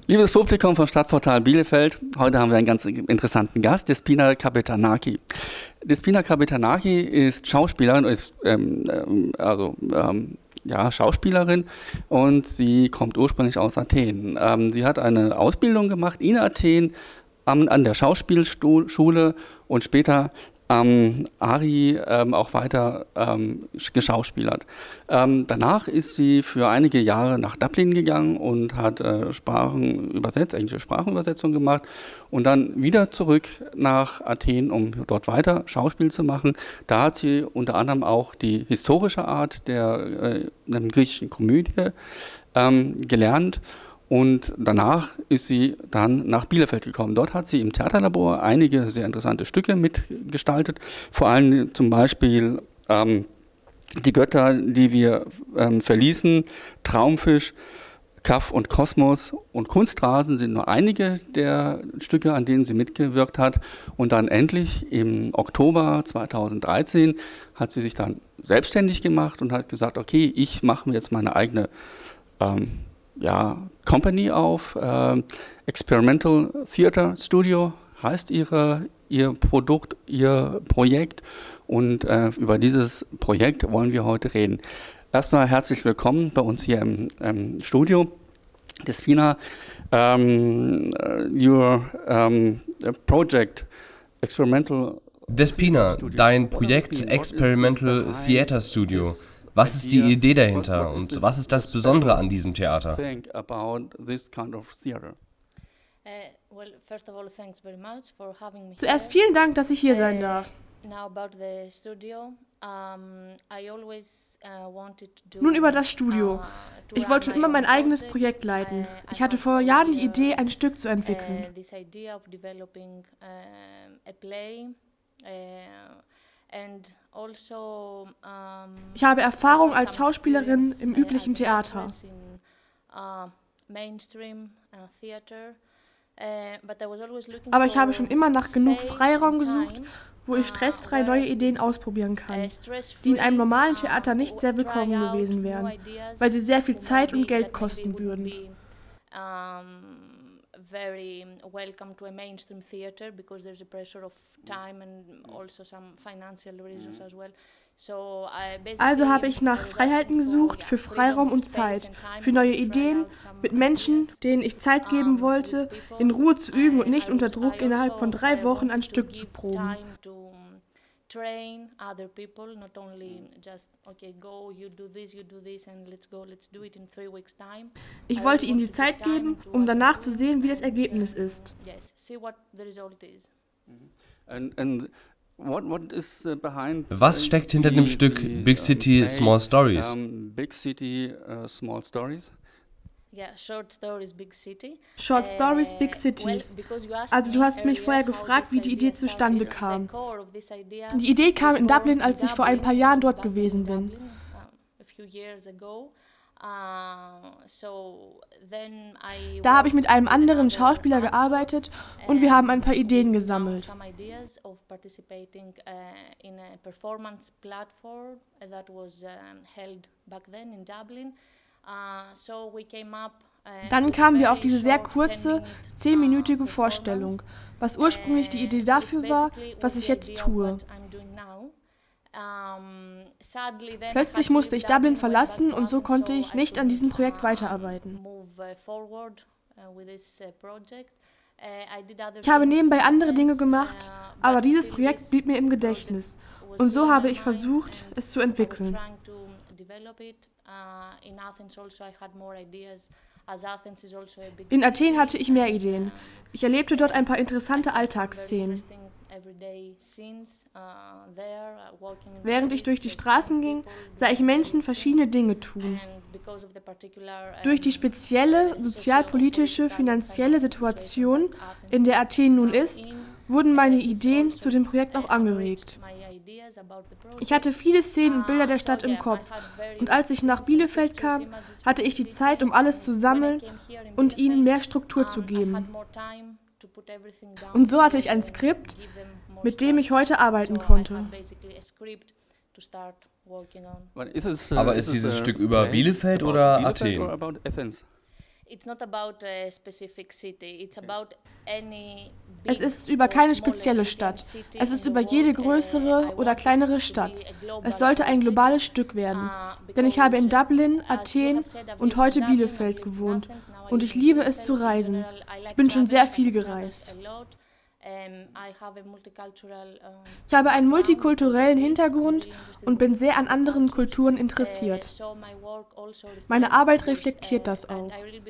Liebes Publikum vom Stadtportal Bielefeld, heute haben wir einen ganz interessanten Gast, Despina Kapetanaki. Despina Kapetanaki ist Schauspielerin, Schauspielerin und sie kommt ursprünglich aus Athen. Sie hat eine Ausbildung gemacht in Athen an der Schauspielschule und später am Ari auch weiter geschauspielert. Danach ist sie für einige Jahre nach Dublin gegangen und hat englische Sprachenübersetzung gemacht und dann wieder zurück nach Athen, um dort weiter Schauspiel zu machen. Da hat sie unter anderem auch die historische Art der griechischen Komödie gelernt. Und danach ist sie dann nach Bielefeld gekommen. Dort hat sie im Theaterlabor einige sehr interessante Stücke mitgestaltet. Vor allem zum Beispiel Die Götter, die wir verließen, Traumfisch, Kaff und Kosmos und Kunstrasen sind nur einige der Stücke, an denen sie mitgewirkt hat. Und dann endlich im Oktober 2013 hat sie sich dann selbstständig gemacht und hat gesagt, okay, ich mache mir jetzt meine eigene Company auf, Experimental Theater Studio heißt ihr Produkt, ihr Projekt und über dieses Projekt wollen wir heute reden. Erstmal herzlich willkommen bei uns hier im Studio. Despina, your project, Experimental Despina, dein Projekt Experimental Theater Studio. Was ist die Idee dahinter und was ist das Besondere an diesem Theater? Zuerst vielen Dank, dass ich hier sein darf. Nun über das Studio. Ich wollte schon immer mein eigenes Projekt leiten. Ich hatte vor Jahren die Idee, ein Stück zu entwickeln. Ich habe Erfahrung als Schauspielerin im üblichen Theater. Aber ich habe schon immer nach genug Freiraum gesucht, wo ich stressfrei neue Ideen ausprobieren kann, die in einem normalen Theater nicht sehr willkommen gewesen wären, weil sie sehr viel Zeit und Geld kosten würden. Very welcome to a mainstream theater because there's a pressure of time and also some financial reasons as well. Also habe ich nach Freiheiten gesucht für Freiraum und Zeit, für neue Ideen, mit Menschen, denen ich Zeit geben wollte, in Ruhe zu üben und nicht unter Druck innerhalb von 3 Wochen ein Stück zu proben. Train other people, not only just, okay, go, you do this and let's do it in 3 weeks' time. Ich wollte ihnen die Zeit geben, um danach zu sehen, wie das Ergebnis ist. Yes, see what the result is. Was steckt hinter dem Stück Big City, Small Stories? Big City, Small Stories. Short Stories, Big City. Short Stories, Big Cities. Also du hast mich vorher gefragt, wie die Idee zustande kam. Die Idee kam in Dublin, als ich vor ein paar Jahren dort gewesen bin. Da habe ich mit einem anderen Schauspieler gearbeitet und wir haben ein paar Ideen gesammelt. Dann kamen wir auf diese sehr kurze, 10-minütige Vorstellung, was ursprünglich die Idee dafür war, was ich jetzt tue. Plötzlich musste ich Dublin verlassen und so konnte ich nicht an diesem Projekt weiterarbeiten. Ich habe nebenbei andere Dinge gemacht, aber dieses Projekt blieb mir im Gedächtnis und so habe ich versucht, es zu entwickeln. In Athen hatte ich mehr Ideen. Ich erlebte dort ein paar interessante Alltagsszenen. Während ich durch die Straßen ging, sah ich Menschen verschiedene Dinge tun. Durch die spezielle sozialpolitische, finanzielle Situation, in der Athen nun ist, wurden meine Ideen zu dem Projekt auch angeregt. Ich hatte viele Szenen und Bilder der Stadt im Kopf und als ich nach Bielefeld kam, hatte ich die Zeit, um alles zu sammeln und ihnen mehr Struktur zu geben. Und so hatte ich ein Skript, mit dem ich heute arbeiten konnte. Aber ist dieses Stück über Bielefeld oder Athen? Es ist über keine spezielle Stadt. Es ist über jede größere oder kleinere Stadt. Es sollte ein globales Stück werden. Denn ich habe in Dublin, Athen und heute Bielefeld gewohnt. Und ich liebe es zu reisen. Ich bin schon sehr viel gereist. Ich habe einen multikulturellen Hintergrund und bin sehr an anderen Kulturen interessiert. Meine Arbeit reflektiert das auch.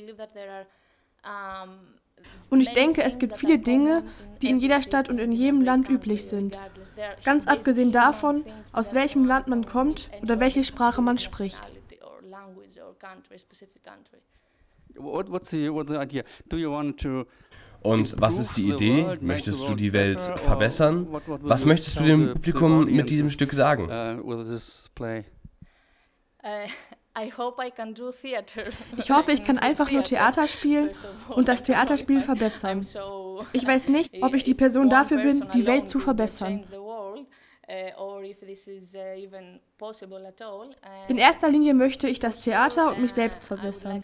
Und ich denke, es gibt viele Dinge, die in jeder Stadt und in jedem Land üblich sind. Ganz abgesehen davon, aus welchem Land man kommt oder welche Sprache man spricht. What's the idea? Do you want to Und was ist die Idee? Möchtest du die Welt verbessern? Was möchtest du dem Publikum mit diesem Stück sagen? Ich hoffe, ich kann einfach nur Theater spielen und das Theaterspiel verbessern. Ich weiß nicht, ob ich die Person dafür bin, die Welt zu verbessern. In erster Linie möchte ich das Theater und mich selbst verbessern.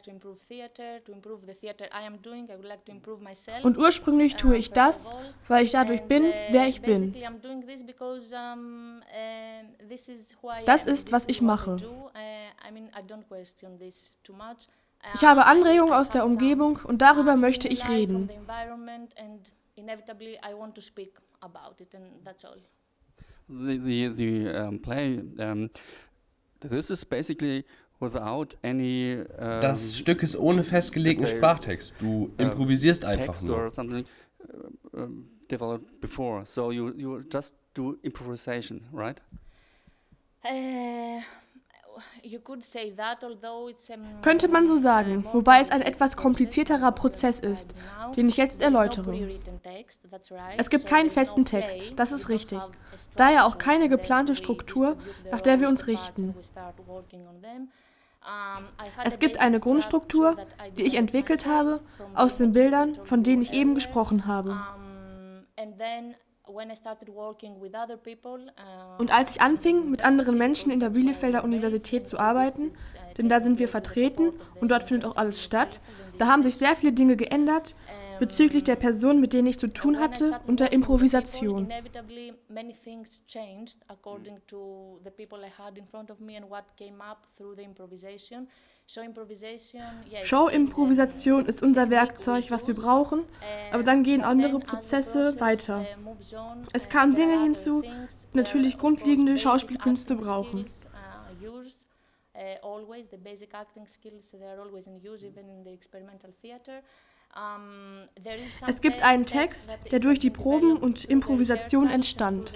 Und ursprünglich tue ich das, weil ich dadurch bin, wer ich bin. Das ist, was ich mache. Ich habe Anregungen aus der Umgebung und darüber möchte ich reden. The play, this is basically without any. Das Stück ist ohne festgelegten Sprachtext. Du improvisierst einfach nur. Developed before, so you just do improvisation, right? Könnte man so sagen, wobei es ein etwas komplizierterer Prozess ist, den ich jetzt erläutere. Es gibt keinen festen Text, das ist richtig. Daher auch keine geplante Struktur, nach der wir uns richten. Es gibt eine Grundstruktur, die ich entwickelt habe, aus den Bildern, von denen ich eben gesprochen habe. Und als ich anfing, mit anderen Menschen in der Bielefelder Universität zu arbeiten, denn da sind wir vertreten und dort findet auch alles statt, da haben sich sehr viele Dinge geändert bezüglich der Personen, mit denen ich zu tun hatte und der Improvisation. Show-Improvisation ist unser Werkzeug, was wir brauchen, aber dann gehen andere Prozesse weiter. Es kamen Dinge hinzu, die natürlich grundlegende Schauspielkünste brauchen. Es gibt einen Text, der durch die Proben und Improvisation entstand.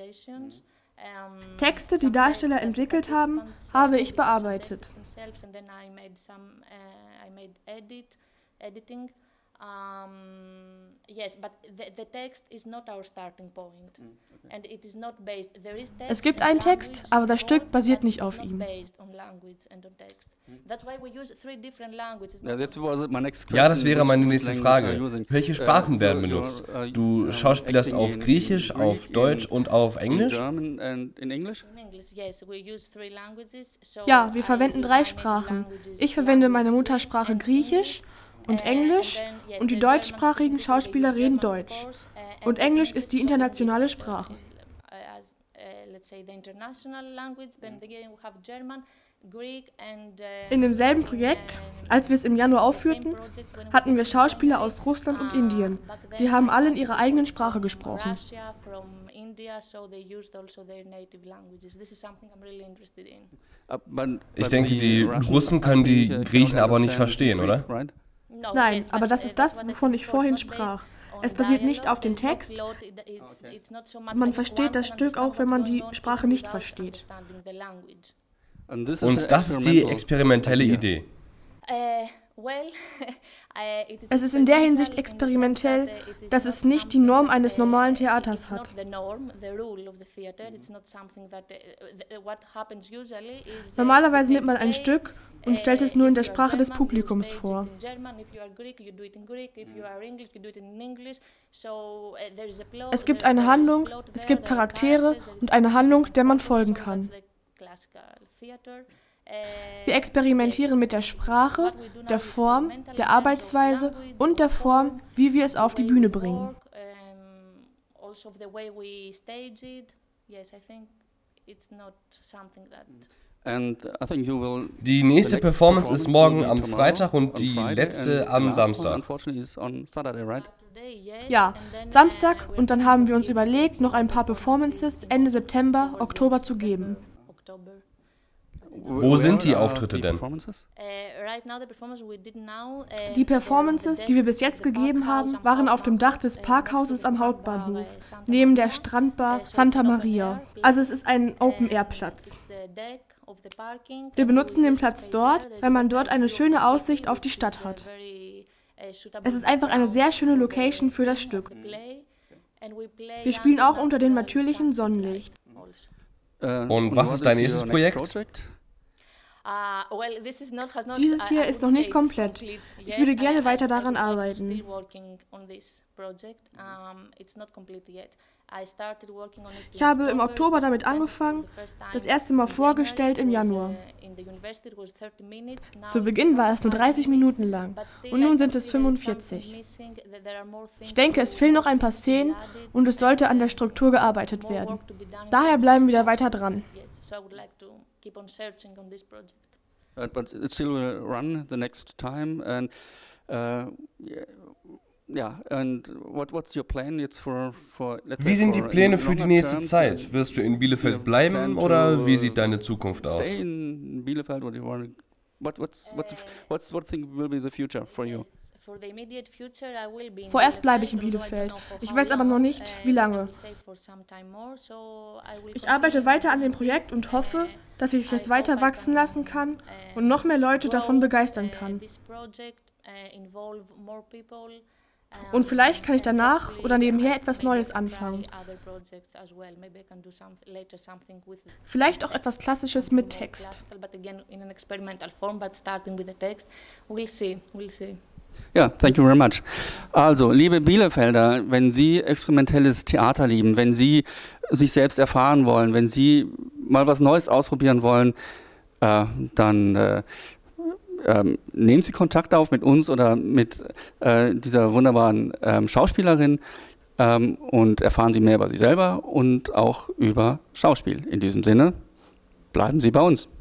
Texte, die Darsteller entwickelt haben, habe ich bearbeitet. Es gibt einen Text, aber das Stück basiert nicht auf ihm. Ja, das wäre meine nächste Frage. Welche Sprachen werden benutzt? Du schauspielerst auf Griechisch, auf Deutsch und auf Englisch? Ja, wir verwenden 3 Sprachen. Ich verwende meine Muttersprache Griechisch und Englisch und die deutschsprachigen Schauspieler reden Deutsch. Und Englisch ist die internationale Sprache. In demselben Projekt, als wir es im Januar aufführten, hatten wir Schauspieler aus Russland und Indien. Die haben alle in ihrer eigenen Sprache gesprochen. Ich denke, die Russen können die Griechen aber nicht verstehen, oder? Nein, aber das ist das, wovon ich vorhin sprach. Es basiert nicht auf dem Text. Man versteht das Stück auch, wenn man die Sprache nicht versteht. Und das ist die experimentelle Idee. Es ist in der Hinsicht experimentell, dass es nicht die Norm eines normalen Theaters hat. Normalerweise nimmt man ein Stück und stellt es nur in der Sprache des Publikums vor. Es gibt eine Handlung, es gibt Charaktere und eine Handlung, der man folgen kann. Wir experimentieren mit der Sprache, der Form, der Arbeitsweise und der Form, wie wir es auf die Bühne bringen. Die nächste Performance ist morgen am Freitag und die letzte am Samstag. Ja, Samstag, und dann haben wir uns überlegt, noch ein paar Performances Ende September, Oktober zu geben. Wo sind die Auftritte denn? Die Performances, die wir bis jetzt gegeben haben, waren auf dem Dach des Parkhauses am Hauptbahnhof, neben der Strandbar Santa Maria. Also es ist ein Open-Air-Platz. Wir benutzen den Platz dort, weil man dort eine schöne Aussicht auf die Stadt hat. Es ist einfach eine sehr schöne Location für das Stück. Wir spielen auch unter dem natürlichen Sonnenlicht. Und was ist dein nächstes Projekt? Dieses hier ist noch nicht komplett. Ich würde gerne weiter daran arbeiten. Ich habe im Oktober damit angefangen, das erste Mal vorgestellt im Januar. Zu Beginn war es nur 30 Minuten lang und nun sind es 45. Ich denke, es fehlen noch ein paar Szenen und es sollte an der Struktur gearbeitet werden. Daher bleiben wir da weiter dran. But it still will run the next time and and what's your plan jetzt for let's say Wie sind die Pläne für die nächste Zeit? Wirst du in Bielefeld bleiben oder wie sieht deine Zukunft aus? Stay in Bielefeld or do you want what thing will be the future for you? Vorerst bleibe ich in Bielefeld. Ich weiß aber noch nicht, wie lange. Ich arbeite weiter an dem Projekt und hoffe, dass ich es weiter wachsen lassen kann und noch mehr Leute davon begeistern kann. Und vielleicht kann ich danach oder nebenher etwas Neues anfangen. Vielleicht auch etwas Klassisches mit Text. Ja, thank you very much. Also, liebe Bielefelder, wenn Sie experimentelles Theater lieben, wenn Sie sich selbst erfahren wollen, wenn Sie mal was Neues ausprobieren wollen, dann nehmen Sie Kontakt auf mit uns oder mit dieser wunderbaren Schauspielerin und erfahren Sie mehr über sich selber und auch über Schauspiel. In diesem Sinne, bleiben Sie bei uns.